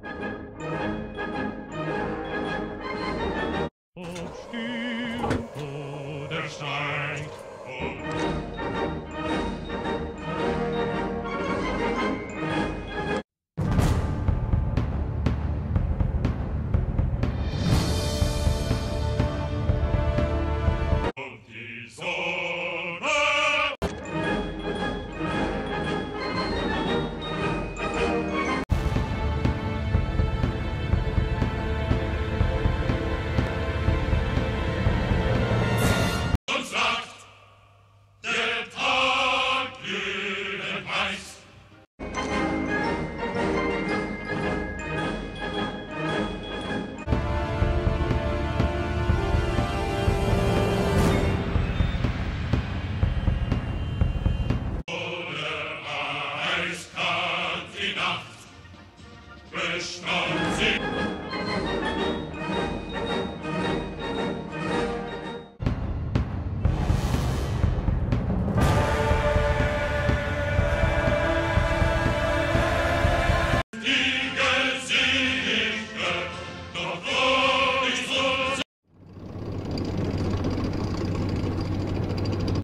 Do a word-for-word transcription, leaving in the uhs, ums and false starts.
Ob still oder steigt, und die Sonne und sagt, der Tag glühend heiß. Eiskalt die Nacht, bestaunt sie.